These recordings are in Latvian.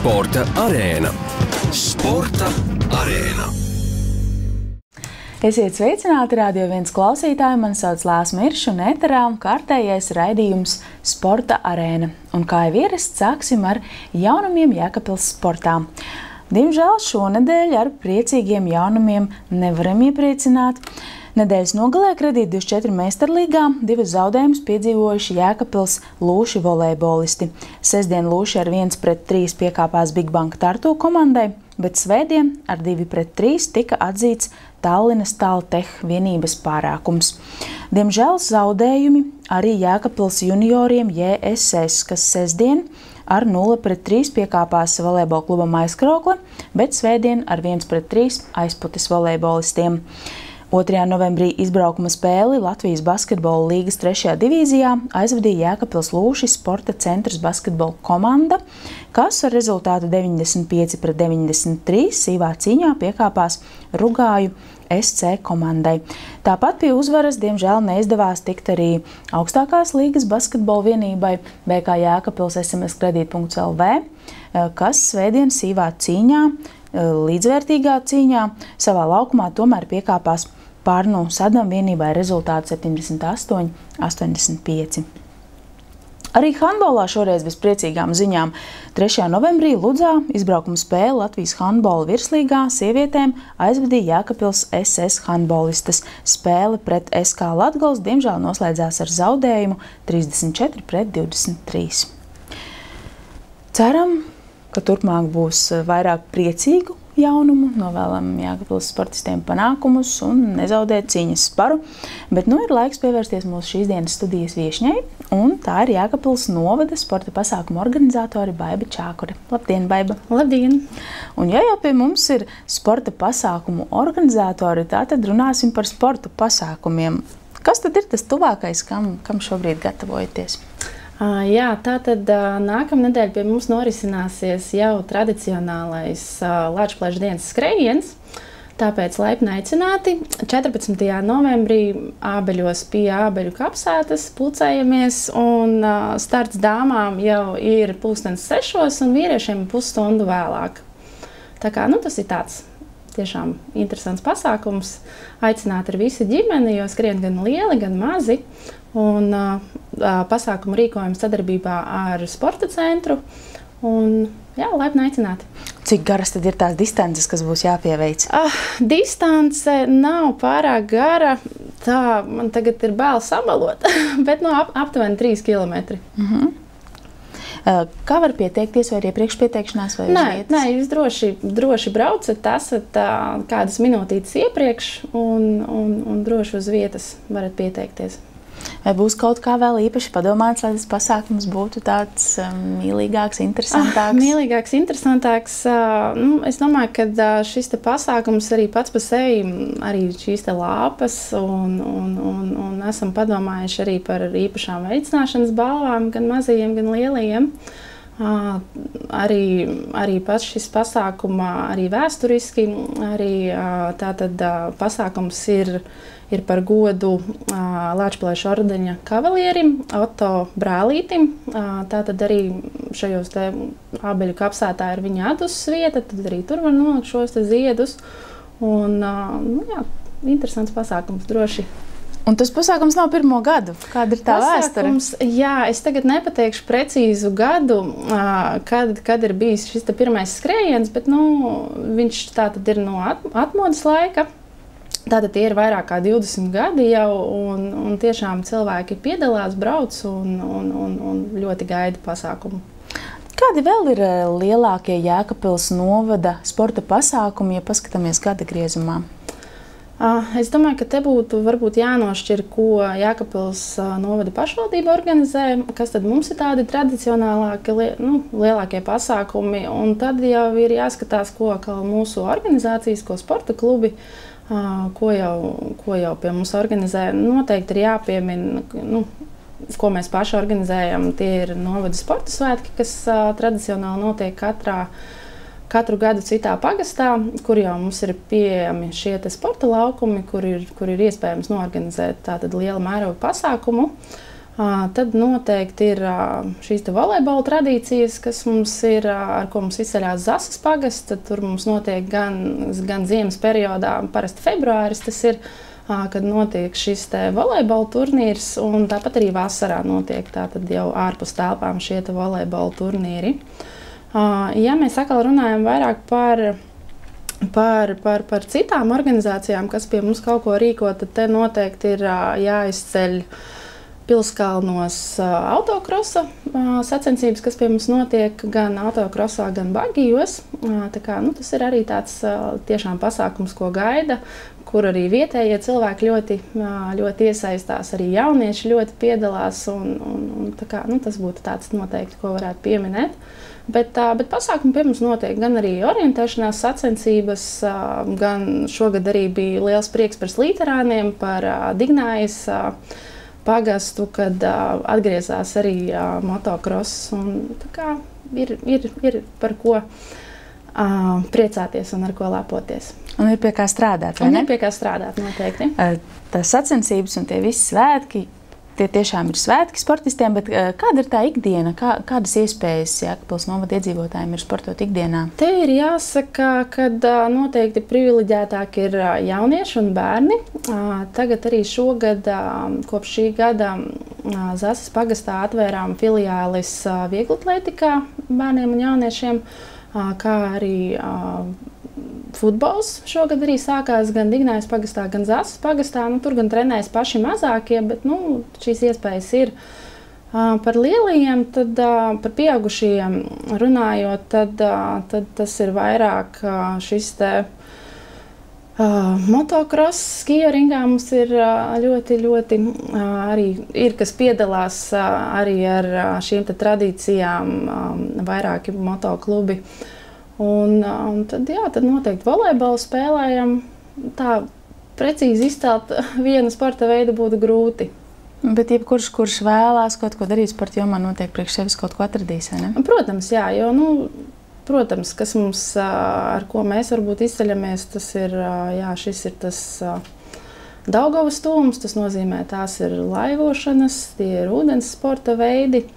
Sporta arēna. Sporta arēna. Esiet sveicināti, Radio 1 klausītāji, mani sauc Lāsma Irša un ēterā kārtējais raidījums Sporta arēna. Un kā jau ierasts, sāksim ar jaunumiem Jēkabpils sportā. Diemžēl šonedēļ ar priecīgiem jaunumiem nevaram iepriecināt. Nedēļas nogalē Kredīt 24 meistarlīgā divus zaudējumus piedzīvojuši Jēkabpils lūši volejbolisti. Sestdien lūši ar 1-3 piekāpās Big Bank Tartu komandai, bet svētdien ar 2-3 tika atzīts Tallinas Taltech vienības pārākums. Diemžēl zaudējumi arī Jēkabpils junioriem JSS, kas sestdien ar 0-3 piekāpās volejbola klubam Aizkraukle, bet svētdien ar 1-3 Aizputis volejbolistiem. 2. novembrī izbraukuma spēli Latvijas basketbola līgas 3. divīzijā aizvadīja Jēkabpils lūši sporta centrs basketbola komanda, kas ar rezultātu 95-93 sīvā cīņā piekāpās Rugāju SC komandai. Tāpat pie uzvaras, diemžēl, neizdevās tikt arī augstākās līgas basketbola vienībai BK Jēkabpils SMS Kredīt.lv, kas svētdien sīvā cīņā, līdzvērtīgā cīņā, savā laukumā tomēr piekāpās Pārnu Sadam vienībai rezultātu 78-85. Arī handbolā šoreiz bez priecīgām ziņām. 3. novembrī Ludzā izbraukuma spēle Latvijas handbola virslīgā sievietēm aizvadīja Jēkabpils SS handbolistas. Spēle pret SK Latgals diemžēl noslēdzās ar zaudējumu 34-23. Ceram, ka turpmāk būs vairāk priecīgu jaunumu, novēlam Jēkabpils sportistiem panākumus un nezaudēt cīņas sparu, bet ir laiks pievērsties mūsu šīs dienas studijas viešņai, un tā ir Jēkabpils novada sporta pasākumu organizatori Baiba Čākure. Labdien, Baiba! Labdien! Un ja jau pie mums ir sporta pasākumu organizatori, tātad runāsim par sporta pasākumiem. Kas tad ir tas tuvākais, kam šobrīd gatavojaties? Jā, tātad nākamā nedēļa pie mums norisināsies jau tradicionālais Lāčplēša dienas skrējiens. Tāpēc laipni aicināti 14. novembrī Ābeļos pie Ābeļu kapsētas pulcējamies, un starts dāmām jau ir 5:30 un vīriešiem pusstundu vēlāk. Tā kā tas ir tāds tiešām interesants pasākums. Aicināt ar visu ģimeni, jo skrien gan lieli, gan mazi. Un pasākumu rīkojam sadarbībā ar sporta centru. Un, jā, laipni aicināti. Cik garas tad ir tās distances, kas būs jāpieveic? Distance nav pārāk gara. Tā man tagad ir bail samalot, bet aptuveni 3 kilometri. Kā var pieteikties, vai ir iepriekš pieteikšanās, vai uz vietas? Nē, jūs droši braucat, esat kādas minūtītes iepriekš un droši uz vietas varat pieteikties. Vai būs kaut kā vēl īpaši padomāts, lai tas pasākums būtu tāds mīlīgāks, interesantāks? Mīlīgāks, interesantāks. Es domāju, ka šis te pasākums arī pats pa sevi, arī šīs te lāpas, un esam padomājuši arī par īpašām veicināšanas balvām, gan mazajiem, gan lielajiem. Arī pats šis pasākuma, arī vēsturiski, arī tātad pasākums ir par godu Lāčplēša ordeņa kavalierim, Otto Brālītim. Tātad arī šajos te Ābeļu kapsētā ir viņa adus vieta, tad arī tur var nolikt šos te ziedus. Un, jā, interesants pasākums, droši. Un tas pasākums nav pirmo gadu. Kāda ir tā vēsture? Jā, es tagad nepateikšu precīzu gadu, kad ir bijis šis te pirmais skrējiens, bet viņš tātad ir no atmodas laika. Tātad tie ir vairāk kā 20 gadi jau, un tiešām cilvēki piedalās, brauc un ļoti gaida pasākumu. Kādi vēl ir lielākie Jēkabpils novada sporta pasākumi, ja paskatāmies gada griezumā? Es domāju, ka te būtu varbūt jānošķir, ko Jēkabpils novada pašvaldība organizē, kas tad mums ir tādi tradicionālākie, lielākie pasākumi, un tad jau ir jāskatās, ko mūsu organizācijas, ko sporta klubi, ko jau pie mums organizē. Noteikti ir jāpiemina, ko mēs paši organizējam. Tie ir novada sporta svētki, kas tradicionāli notiek katru gadu citā pagastā, kur jau mums ir pieejami šie sporta laukumi, kur ir iespējams norganizēt tātad liela mēroga pasākumu. Tad noteikti ir šīs volejbola tradīcijas, kas mums ir, ar ko mums izceļās Zasas pagasts. Tad tur mums notiek gan ziemas periodā, parasti februāris tas ir, kad notiek šis volejbola turnīrs, un tāpat arī vasarā notiek tātad jau ārpus telpām šie volejbola turnīri. Ja mēs atkal runājam vairāk par citām organizācijām, kas pie mums kaut ko rīko, tad te noteikti ir jāizceļ Pilskalnos autokrosa sacensības, kas pie mums notiek gan autokrosā, gan bagijos. Tā kā, tas ir arī tāds tiešām pasākums, ko gaida, kur arī vietējie cilvēki ļoti iesaistās, arī jaunieši ļoti piedalās. Tā kā, tas būtu tāds noteikti, ko varētu pieminēt. Bet pasākumi pie mums notiek gan arī orientēšanās sacensības, gan šogad arī bija liels prieks par slīterāniem, par Dignājas pagastu, kad atgriezās arī motokross. Tā kā ir par ko priecāties un ar ko lepoties. Un ir pie kā strādāt, vai ne? Un ir pie kā strādāt, noteikti. Tās sacensības un tie visi svētki, tie tiešām ir svētki sportistiem, bet kāda ir tā ikdiena? Kādas iespējas Jēkabpils novada iedzīvotājiem ir sportot ikdienā? Te ir jāsaka, ka noteikti privileģētāki ir jaunieši un bērni. Tagad arī šogad, kopš šī gada, Zasas pagastā atvērām filiālis vieglatlētikā bērniem un jauniešiem, kā arī futbols šogad arī sākās gan Dignājas pagastā, gan Zasas pagastā. Tur gan trenējas paši mazākie, bet šīs iespējas ir. Par lielajiem, tad par pieaugušajiem runājot, tad tas ir vairāk šis te motokross. Skijoringā mums ir ļoti arī ir, kas piedalās arī ar šīm te tradīcijām, vairāki motoklubi. Tad noteikti volejbolu spēlējam. Tā precīzi izcelt vienu sporta veidu būtu grūti. Bet jebkurš, kurš vēlās kaut ko darīt sporta jomā, noteikti priekš sevis kaut ko atradīs, vai ne? Protams, jā, jo, protams, kas mums, ar ko mēs varbūt izceļamies, tas ir, šis ir tas Daugavas tūms, tas nozīmē, tās ir laivošanas, tie ir ūdens sporta veidi.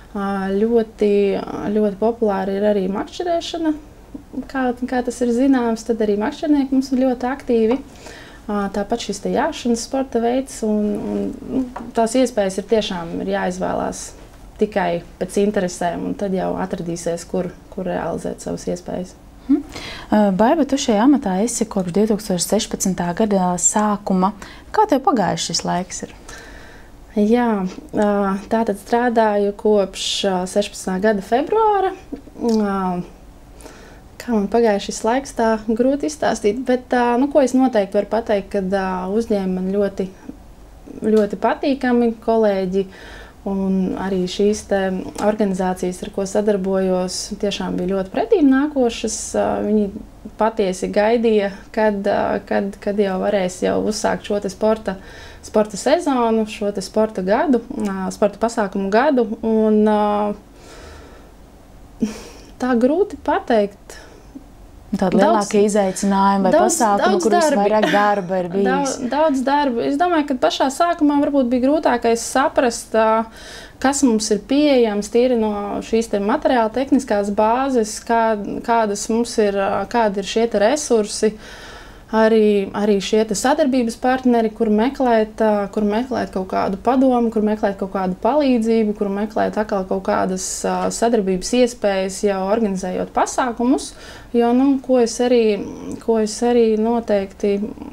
Ļoti populāri ir arī makšķerēšana. Kā tas ir zināms, tad arī makšķernieki mums ir ļoti aktīvi. Tāpat šis te jāšanas sporta veids, un tās iespējas ir tiešām jāizvēlās tikai pēc interesēm, un tad jau atradīsies, kur realizēt savas iespējas. Baiba, tu šajā amatā esi kopš 2016. gada sākuma. Kā tev pagājuši šis laiks ir? Jā, tātad strādāju kopš 16. gada februāra. Kā man pagājuši šis laiks, tā grūti izstāstīt, bet ko es noteikti varu pateikt, kad uzņēma man ļoti patīkami kolēģi, un arī šīs te organizācijas, ar ko sadarbojos, tiešām bija ļoti pretīm nākošas. Viņi patiesi gaidīja, kad jau varēs uzsākt šo te sporta sezonu, šo te sporta pasākumu gadu. Un tā grūti pateikt. Tāda lielāka izaicinājuma vai pasākuma, kuros vairāk darba ir bijis? Daudz darba. Es domāju, ka pašā sākumā varbūt bija grūtākais saprast, kas mums ir pieejams tīri no šīs te materiāla tehniskās bāzes, kādas mums ir, kādi ir šie te resursi, arī šie te sadarbības partneri, kur meklēt kaut kādu padomu, kur meklēt kaut kādu palīdzību, kur meklēt atkal kaut kādas sadarbības iespējas, jau organizējot pasākumus. Jo, ko es arī noteikti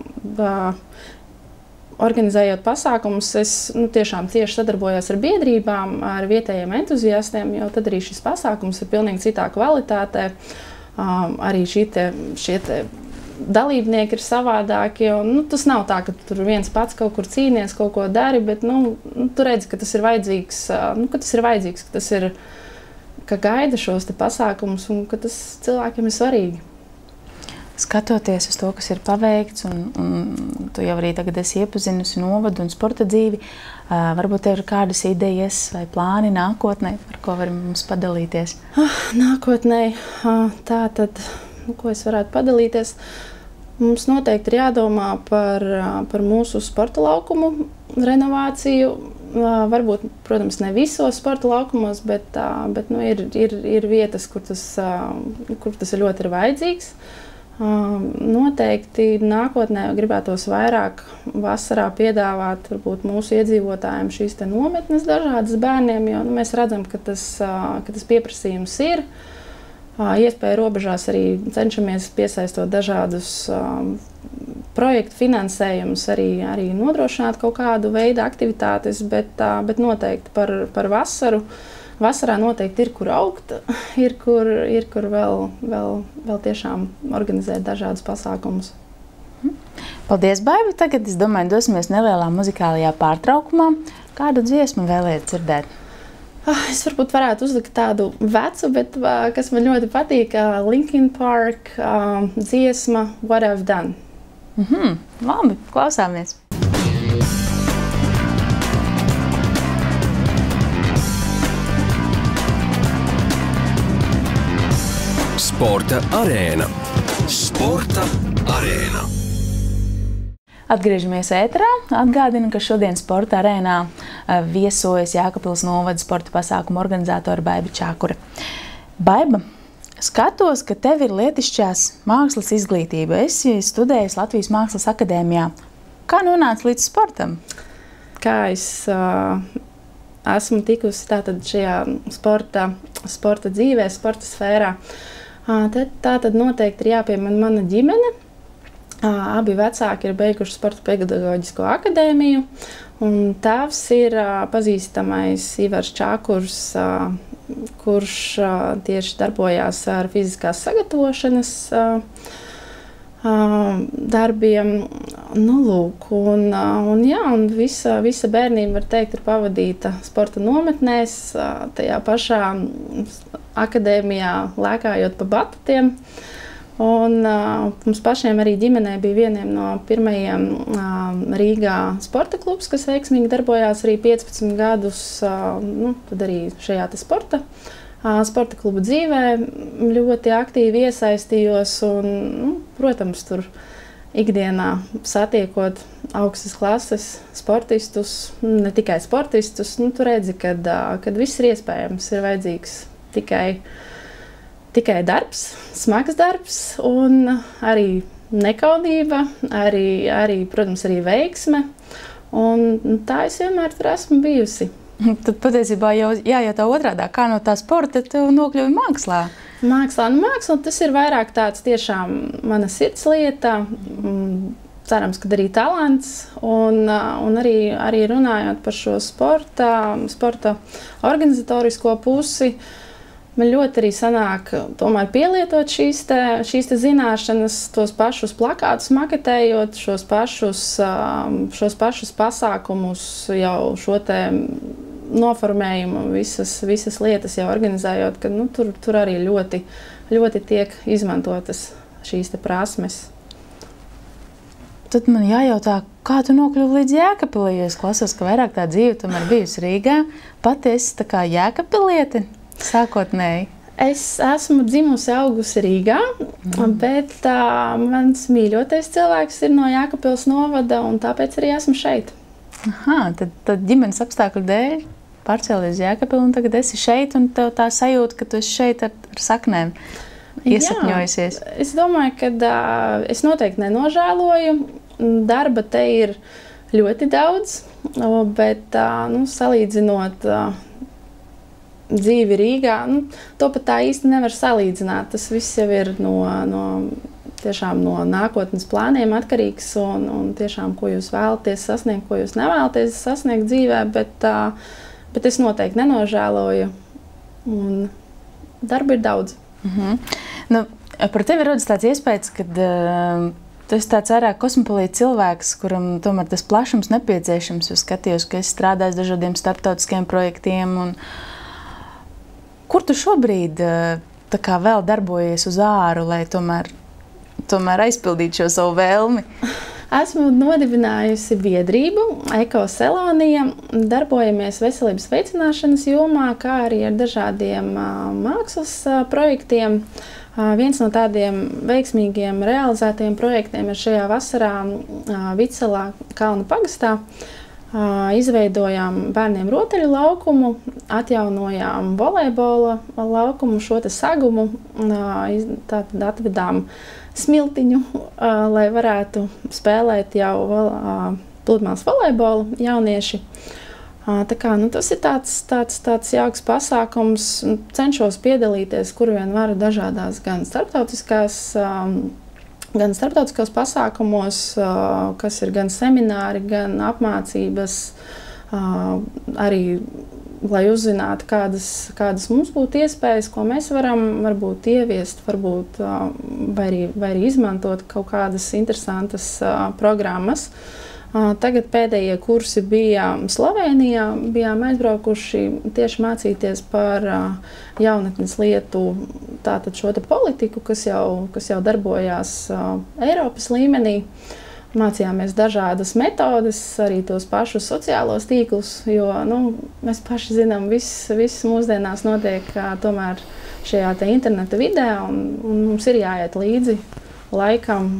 organizējot pasākumus, es tiešām cieši sadarbojos ar biedrībām, ar vietējiem entuziastiem, jo tad arī šis pasākums ir pilnīgi citā kvalitātē. Arī šie dalībnieki ir savādāki. Tas nav tā, ka tur viens pats kaut kur cīnies, kaut ko dari, bet tu redzi, ka tas ir vajadzīgs, ka gaida šos te pasākumus un ka tas cilvēkiem ir svarīgi. Skatoties uz to, kas ir paveikts, un tu jau arī tagad esi iepazinusi novadu un sporta dzīvi, varbūt tev ir kādas idejas vai plāni nākotnē, par ko vari mums padalīties? Nākotnē, tātad, ko es varētu padalīties? Mums noteikti ir jādomā par mūsu sporta laukumu renovāciju. Varbūt, protams, ne visos sporta laukumos, bet ir vietas, kur tas ļoti ir vajadzīgs. Noteikti nākotnē gribētos vairāk vasarā piedāvāt varbūt mūsu iedzīvotājiem šīs te nometnes dažādas bērniem, jo mēs redzam, ka tas pieprasījums ir. Iespēja robežās arī cenšamies piesaistot dažādus projektu finansējumus, arī nodrošināt kaut kādu veidu aktivitātes, bet noteikti par vasaru. Vasarā noteikti ir, kur augt, ir kur vēl tiešām organizēt dažādus pasākumus. Paldies, Baiba! Tagad, es domāju, dosimies nelielā muzikālajā pārtraukumā. Kādu dziesmu vēliet dzirdēt? Es varbūt varētu uzlikt tādu vecu, bet kas man ļoti patīk, Linkin Park dziesma What I've Done. Labi, klausāmies! Sporta arēna. Sporta arēna. Atgriežamies ēterā. Atgādinu, ka šodien Sporta arēnā viesojas Jēkabpils novada sporta pasākumu organizatora Baiba Čakure. Baiba, skatos, ka tev ir lietišķās mākslas izglītība. Esi studējis Latvijas Mākslas akadēmijā. Kā nonāc līdz sportam? Kā es esmu tikusi tātad šajā sporta dzīvē, sporta sfērā, tātad noteikti ir jāpiemina mana ģimene. Abi vecāki ir beiguši Sporta pedagoģisko akadēmiju, un tēvs ir pazīstamais Ivars Čakurs, kurš tieši darbojās ar fiziskās sagatavošanas darbiem. Nu, lūk, un visa bērnība, var teikt, ir pavadīta sporta nometnēs, tajā pašā akadēmijā lēkājot pa batutiem. Un mums pašiem arī ģimenē bija vieniem no pirmajiem Rīgā sporta klubs, kas veiksmīgi darbojās arī 15 gadus, tad arī šajā sporta kluba dzīvē ļoti aktīvi iesaistījos un, protams, tur ikdienā satiekot augstas klases sportistus, ne tikai sportistus, tu redzi, kad viss ir iespējams, ir vajadzīgs tikai darbs, smags darbs un arī nekaunība, arī, protams, arī veiksme. Un tā es vienmēr tur esmu bijusi. Tad patiesībā jau jājautā otrādā, kā no tā sporta tu nokļuvi mākslā? Māksla, tas ir vairāk tāds tiešām mana sirds lieta, cerams, ka arī talants, un arī runājot par šo sporta organizatorisko pusi, man ļoti arī sanāk tomēr pielietot šīs te zināšanas, tos pašus plakātus maketējot, šos pašus pasākumus, jau šo te noformējumu, visas lietas jau organizējot, ka tur arī ļoti tiek izmantotas šīs te prasmes. Tad man jājautā, kā tu nokļuvi līdz Jēkabpilī, jo es klausos, ka vairāk tā dzīve tomēr bijusi Rīgā. Pati esi tā kā jēkabpiliete? Sākotnēji. Es esmu dzimusi, augusi Rīgā, bet mans mīļotais cilvēks ir no Jēkabpils novada, un tāpēc arī esmu šeit. Tad ģimenes apstākļu dēļ pārcēlies uz Jēkabpili, un tagad esi šeit, un tev tā sajūta, ka tu esi šeit ar saknēm iesakņojusies. Jā, es domāju, ka es noteikti nenožēloju. Darba te ir ļoti daudz, bet salīdzinot dzīvi Rīgā, to pat tā īsti nevar salīdzināt. Tas viss jau ir tiešām no nākotnes plāniem atkarīgs un tiešām, ko jūs vēlaties sasniegt, ko jūs nevēlaties sasniegt dzīvē, bet es noteikti nenožēloju un darba ir daudz. Par tevi rodas tāds iespējas, ka tu esi tāds vairāk kosmopolīta cilvēks, kuram tomēr tas plašums nepieciešams, jo skatījos, ka esi strādājis dažādiem starptautiskiem projektiem. Kur tu šobrīd tā kā vēl darbojies uz āru, lai tomēr aizpildītu šo savu vēlmi? Esmu nodibinājusi biedrību Ekoselonija, darbojamies veselības veicināšanas jomā, kā arī ar dažādiem mākslas projektiem. Viens no tādiem veiksmīgiem realizētiem projektiem ir šajā vasarā Vicelā Kalnu pagastā. Izveidojām bērniem rotaļu laukumu, atjaunojām volejbola laukumu, šo te sagumu, tātad atvedām smiltiņu, lai varētu spēlēt jau pludmales volejbolu jaunieši. Tā kā, tas ir tāds jauks pasākums. Cenšos piedalīties, kur vien varu dažādās gan starptautiskos pasākumos, kas ir gan semināri, gan apmācības, arī, lai uzzinātu, kādas mums būtu iespējas, ko mēs varam varbūt ieviest, varbūt, vai arī izmantot kaut kādas interesantas programmas. Tagad pēdējie kursi bija Slovenijā, bijām aizbraukuši tieši mācīties par jaunatnes lietu, tātad šo te politiku, kas jau darbojās Eiropas līmenī. Mācījāmies dažādas metodes, arī tos pašus sociālos tīklus, jo mēs paši zinām, viss mūsdienās notiek tomēr šajā te interneta vidē, un mums ir jāiet līdzi laikam.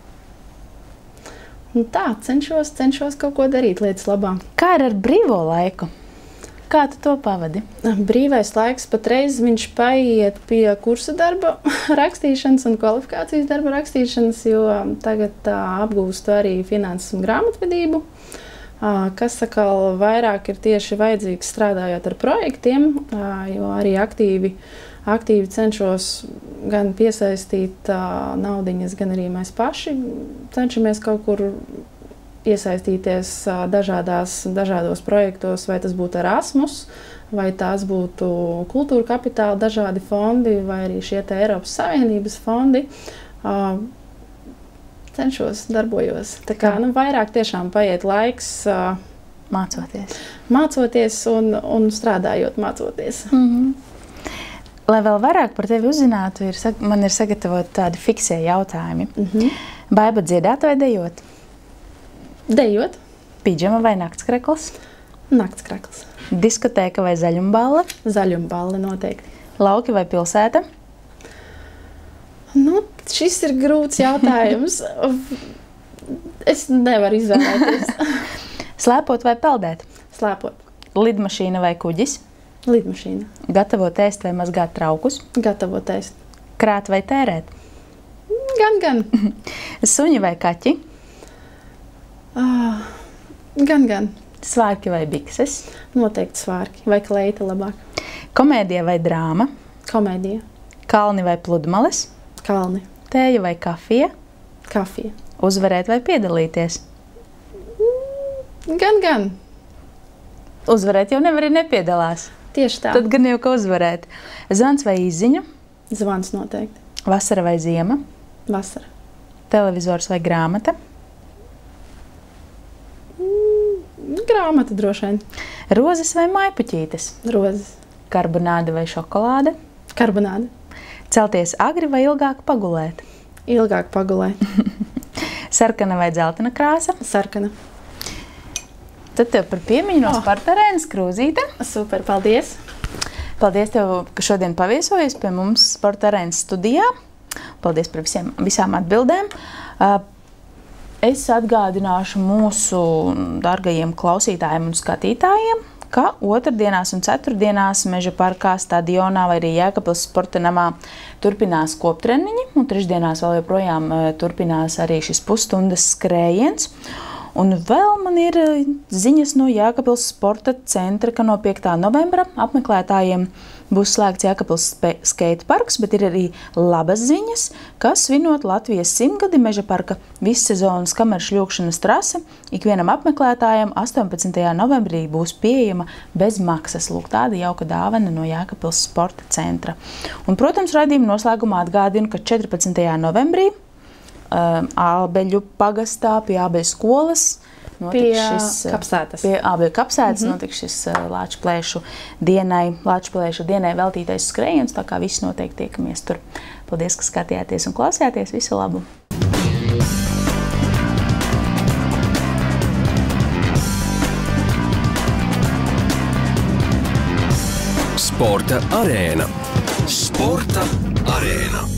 Un tā, cenšos kaut ko darīt lietas labā. Kā ir ar brīvo laiku? Kā tu to pavadi? Brīvais laiks patreiz viņš paiet pie kursa darba rakstīšanas un kvalifikācijas darba rakstīšanas, jo tagad apgūstu arī finanses un grāmatvedību, kas atkal vairāk ir tieši vajadzīgs strādājot ar projektiem, jo arī aktīvi cenšos gan piesaistīt naudiņas, gan arī mēs paši cenšamies kaut kur iesaistīties dažādos projektos, vai tas būtu Erasmus, vai tās būtu kultūra kapitāla dažādi fondi, vai arī šie te Eiropas Savienības fondi. Cenšos, darbojos. Tā kā vairāk tiešām paiet laiks mācoties un strādājot mācoties. Lai vēl vairāk par tevi uzzinātu, man ir sagatavoti tādi fiksē jautājumi. Baiba dziedāt vai dejot? Dejot. Pidžama vai naktskrekls? Naktskrekls. Diskotēka vai zaļumballe? Zaļumballe noteikti. Lauki vai pilsēta? Šis ir grūts jautājums. Es nevaru izvēlēties. Slēpot vai peldēt? Slēpot. Lidmašīna vai kuģis? Lidmašīna. Gatavot ēst vai mazgāt traukus? Gatavot ēst. Krāt vai tērēt? Gan. Suņi vai kaķi? Gan. Svārki vai bikses? Noteikti svārki. Vai kleita labāk? Komēdija vai drāma? Komēdija. Kalni vai pludmales? Kalni. Tēja vai kafija? Kafija. Uzvarēt vai piedalīties? Gan. Uzvarēt jau nevar, ja nepiedalās. Tieši tā. Tad gan jau, ka uzvarēt. Zvans vai izziņa? Zvans noteikti. Vasara vai ziema? Vasara. Televizors vai grāmata? Grāmata droši vien. Rozes vai maipuķītes? Rozes. Karbonāde vai šokolāde? Karbonāde. Celties agri vai ilgāk pagulēt? Ilgāk pagulēt. Sarkana vai dzeltena krāsa? Sarkana. Tad tev par piemiņu no Sporta arēnas Krūzīte. Super, paldies. Paldies tev, ka šodien paviesojies pie mums Sporta arēnas studijā. Paldies par visām atbildēm. Es atgādināšu mūsu dargajiem klausītājiem un skatītājiem, ka otrdienās un ceturtdienās Meža parkā, stadionā vai arī Jēkabpils sporta namā turpinās koptreniņi, un trešdienās vēl joprojām turpinās arī šis pusstundas skrējiens. Un vēl man ir ziņas no Jēkabpils sporta centra, ka no 5. novembra apmeklētājiem būs slēgts Jēkabpils skate parks, bet ir arī labas ziņas, ka svinot Latvijas 100-gadi Meža parka vissezonas kameru šļūkšanas trase ikvienam apmeklētājam 18. novembrī būs pieejama bez maksas. Lūk, tāda jauka dāvana no Jēkabpils sporta centra. Un, protams, raidījuma noslēgumā atgādinu, ka 14. novembrī Ābeļu pagastā pie Ābeļu skolas pie Ābeļu kapsētas notiks šis Lāčplēšu dienai veltītais skrējiens, tā kā visi noteikti tiekamies tur. Paldies, ka skatījāties un klausījāties. Visu labu! Sporta arēna. Sporta arēna.